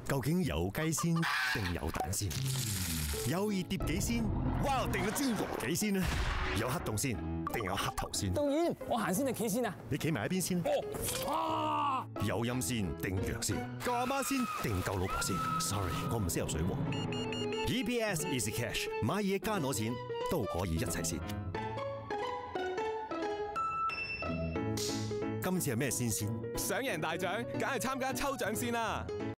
究竟有雞先定有蛋先？有熱碟幾先？哇，定咗煎鵝幾先呢？有黑洞先定有黑頭先？ 導演，我行先定企先啊？ 你企埋一邊先。有陰先定陽先？救阿媽先定救老婆先 ？Sorry， 我唔識游水喎。EPS Easy Cash 買嘢加攞錢都可以一齊先。今次係咩先？ 想贏大獎，梗係參加抽獎先啦！